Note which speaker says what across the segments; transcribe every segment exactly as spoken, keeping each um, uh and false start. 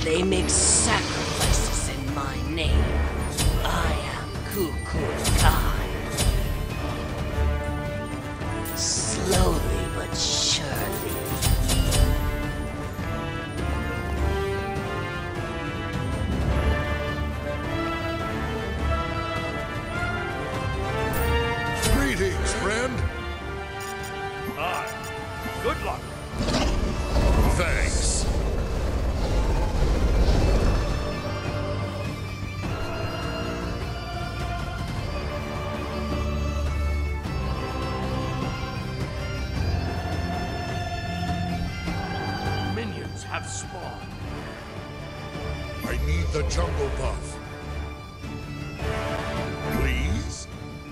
Speaker 1: They make sacrifices in my name. I am Kukulkan. Slowly but surely.
Speaker 2: Greetings, friend.
Speaker 3: Aye. Good luck.
Speaker 2: Thanks.
Speaker 3: Minions have spawned.
Speaker 2: I need the jungle buff. Please?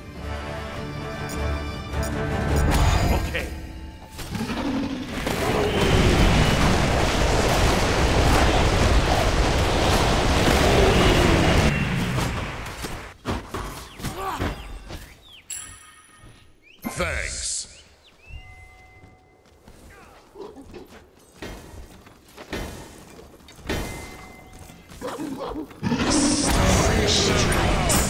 Speaker 3: Okay.
Speaker 2: Thanks.
Speaker 1: Storm strikes.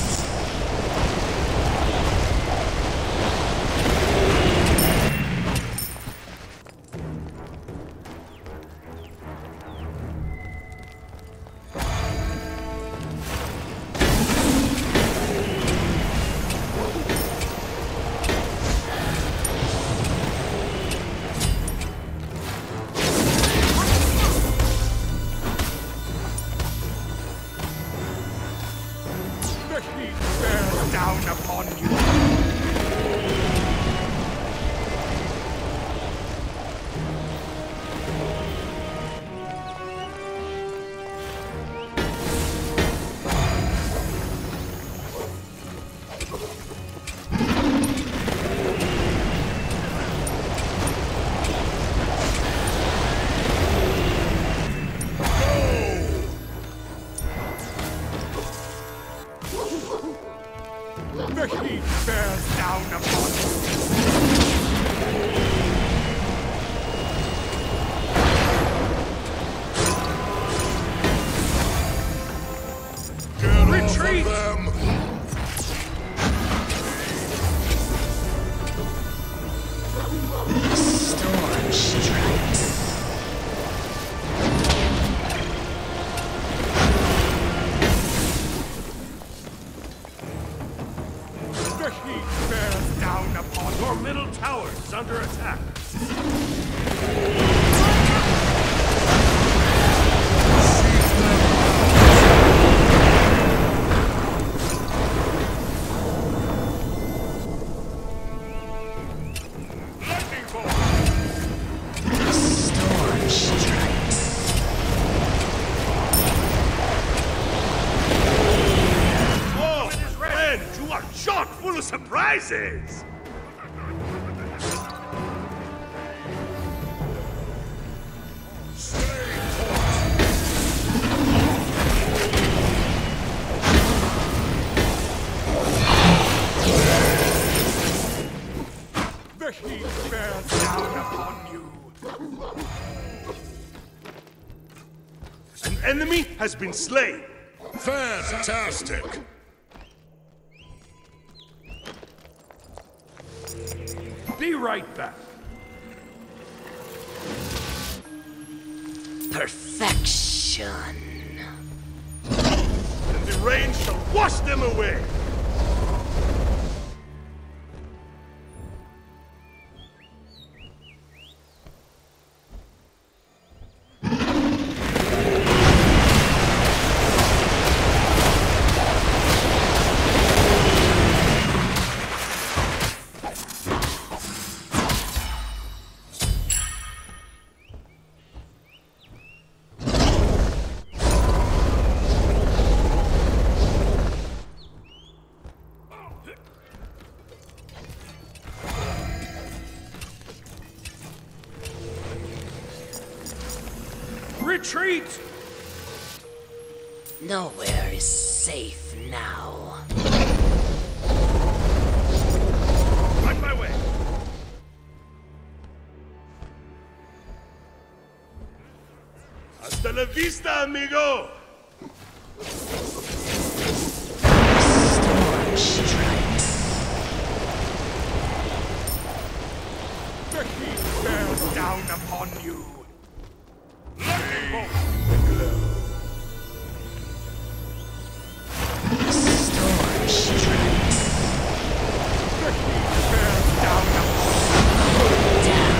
Speaker 3: The heat bears down upon you. The heat bears down upon you.
Speaker 2: Get
Speaker 3: Retreat!
Speaker 2: off of them!
Speaker 1: Storm strikes.
Speaker 3: The heat bears down upon your middle tower is under attack. Lightning bolt!
Speaker 1: Storm strikes.
Speaker 3: Oh, friend, you are chock full of surprises!
Speaker 2: Stay put!
Speaker 3: The heat bears down upon you. An enemy has been slain.
Speaker 2: Fantastic!
Speaker 3: Be right back.
Speaker 1: Perfection.
Speaker 3: And the rain shall wash them away. Retreat!
Speaker 1: Nowhere is safe now.
Speaker 3: On my way. A Hasta la vista, amigo!
Speaker 1: Storm strikes.
Speaker 3: The heat bears down upon you! Lightning bolt!
Speaker 1: Storm strikes.
Speaker 3: The heat bears down upon
Speaker 1: Down.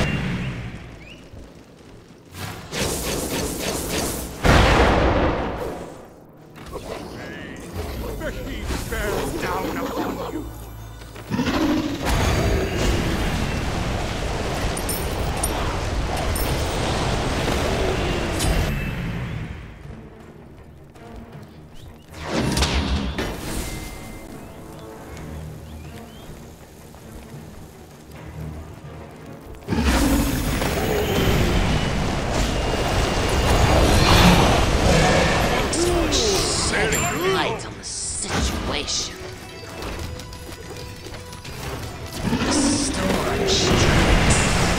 Speaker 3: The heat bears down upon you!
Speaker 1: Thanks for shedding light on the situation. Storm strikes.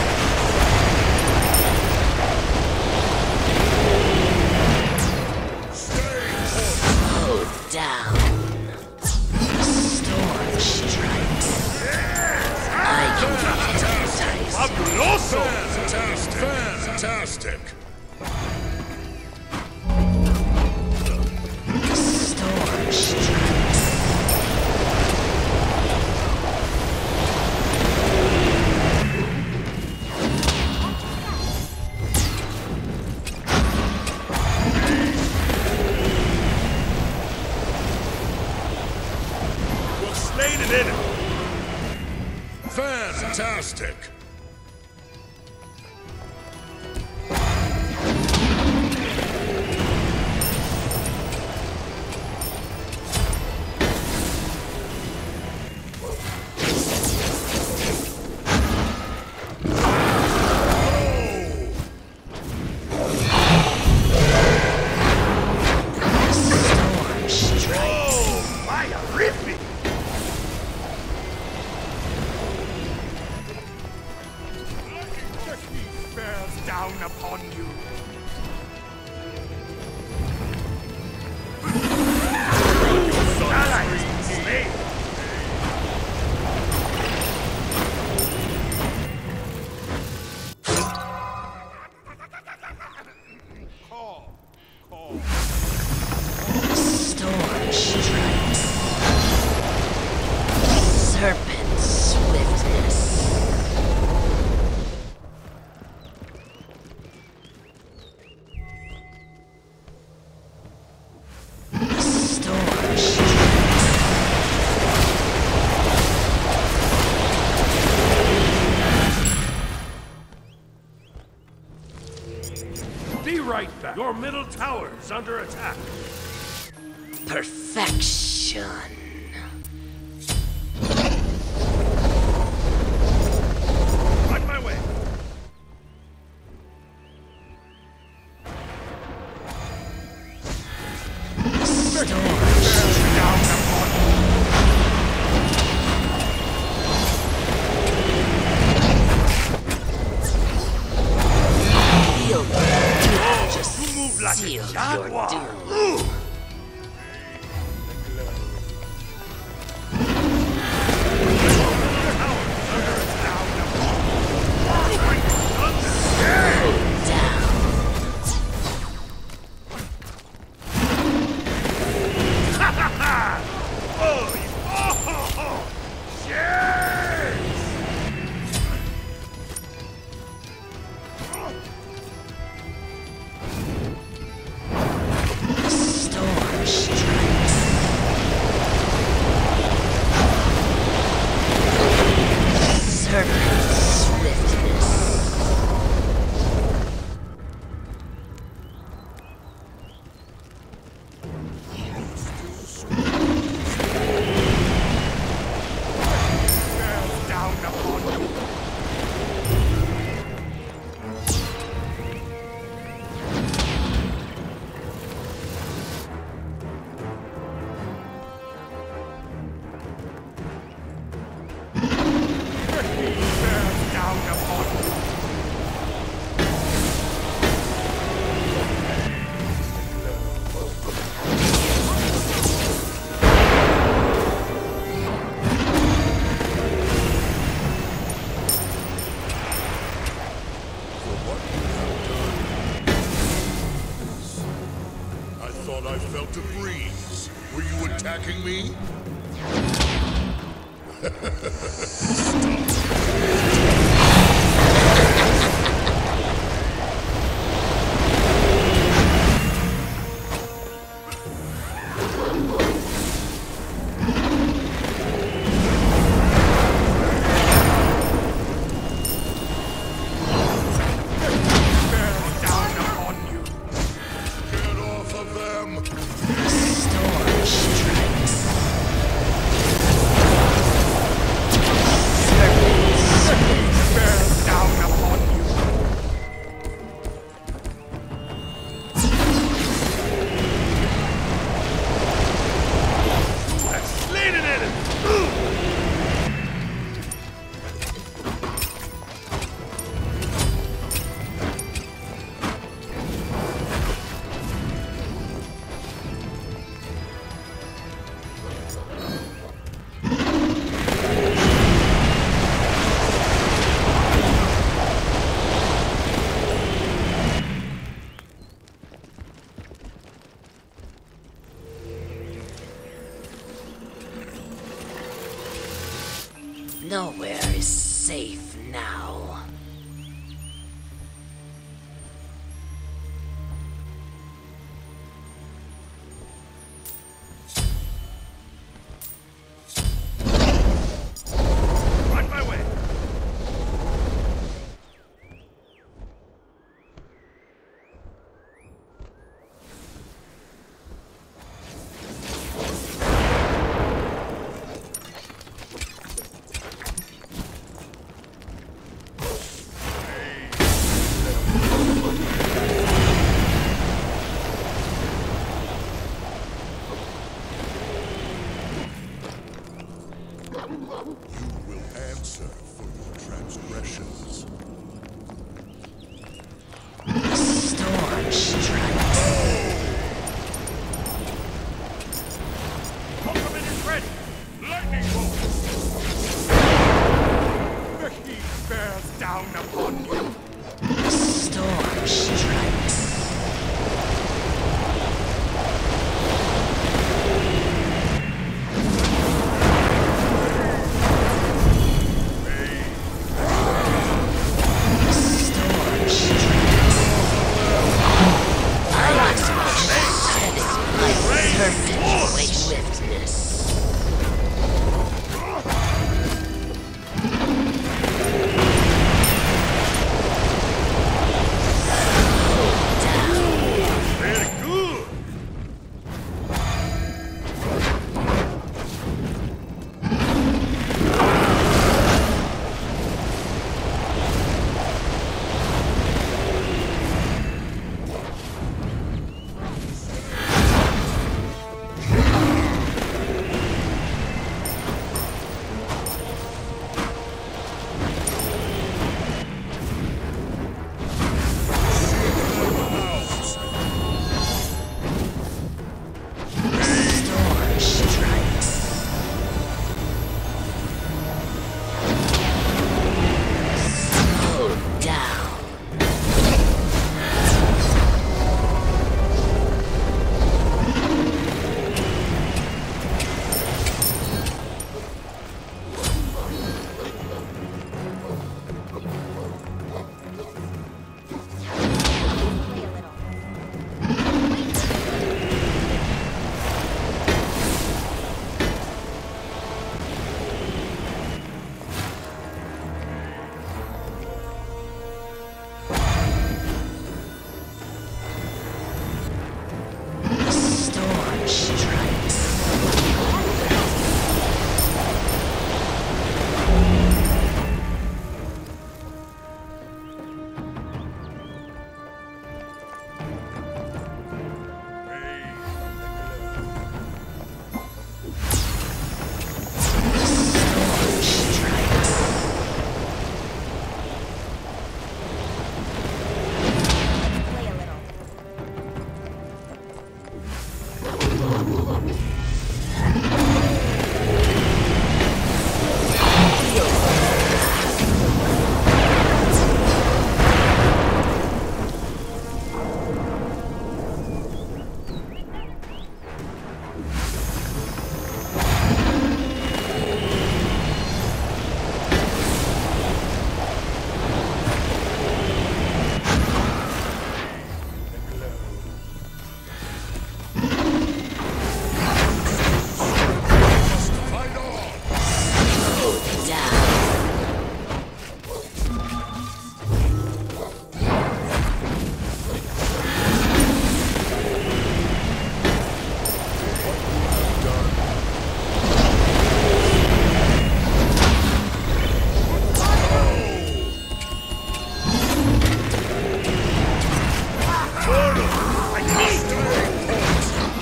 Speaker 1: Slow down. Storm strikes. I can be hypnotized.
Speaker 3: Fabuloso!
Speaker 2: Fantastic! Fantastic!
Speaker 1: Storm strikes.
Speaker 3: We've slain an enemy!
Speaker 2: Fantastic!
Speaker 1: Storm strikes.
Speaker 3: Oh, vaya ripping! The heat bears down upon you! Allies slain! Call, call.
Speaker 1: Storm strikes. Serpent swiftness. Storm strikes.
Speaker 3: Be right back. Your middle tower is under attack.
Speaker 1: Perfection.
Speaker 3: On my way.
Speaker 1: Storm
Speaker 3: Bears down upon you.
Speaker 1: feel good. Just
Speaker 3: You move like a
Speaker 1: seal your
Speaker 3: jaguar.
Speaker 1: doom. Down. Storm
Speaker 2: thought I felt a breeze. Were you attacking me?
Speaker 1: Nowhere is safe now.
Speaker 3: On my way.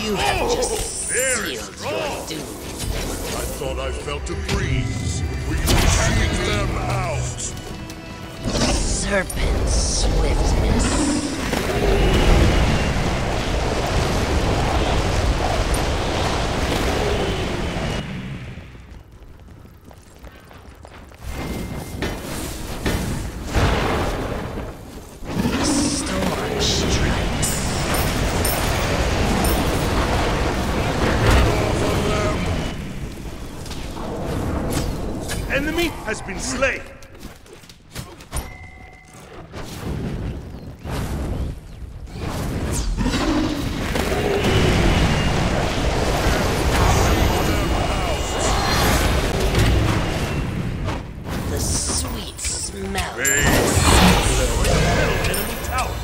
Speaker 1: You have
Speaker 2: Oh,
Speaker 1: just
Speaker 2: very
Speaker 1: sealed
Speaker 2: strong.
Speaker 1: your doom.
Speaker 2: I thought I felt a breeze. Were you attacking them out?
Speaker 1: Serpent swiftness. Storm strikes.
Speaker 3: An enemy has been slain.
Speaker 1: The sweet smell.
Speaker 3: Middle enemy tower.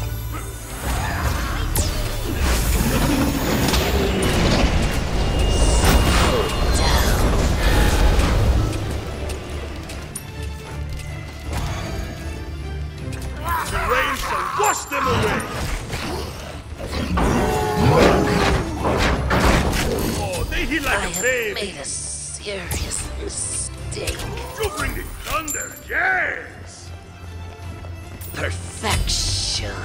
Speaker 3: The rain shall wash them away. Oh, they heal
Speaker 1: I
Speaker 3: like a
Speaker 1: have
Speaker 3: baby.
Speaker 1: made a serious mistake.
Speaker 3: You bring the thunder, yes.
Speaker 1: Perfection.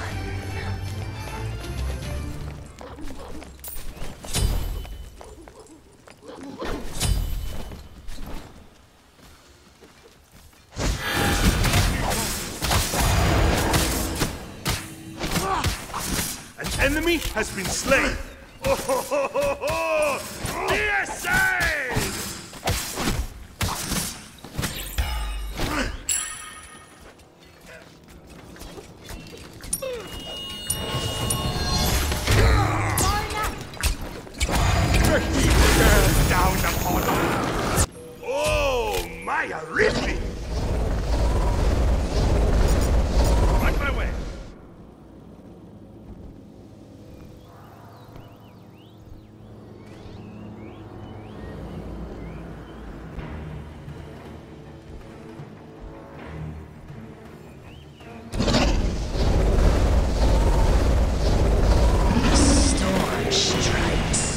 Speaker 3: An enemy has been slain. Oh, ho, ho, ho, ho. P S A! The heat bears down upon us. Oh, my horrific! On my way.
Speaker 1: Storm strikes.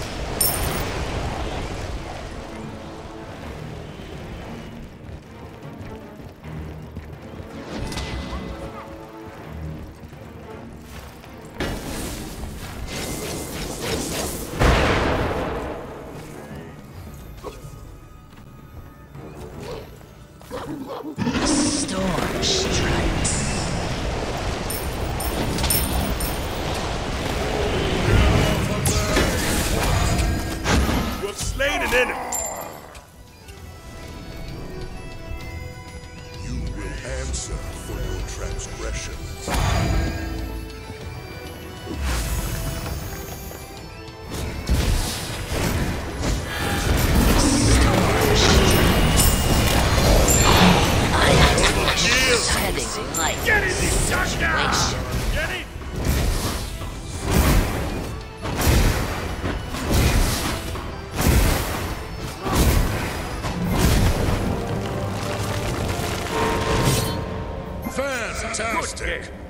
Speaker 1: Storm strikes.
Speaker 3: You have slain an enemy.
Speaker 2: You will answer for your transgressions.
Speaker 1: Heading like
Speaker 3: Get in the shotgun!
Speaker 1: situation.
Speaker 3: Get it!
Speaker 2: Fantastic!